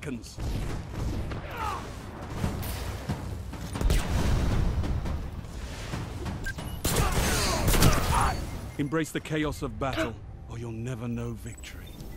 seconds. Embrace the chaos of battle, or you'll never know victory.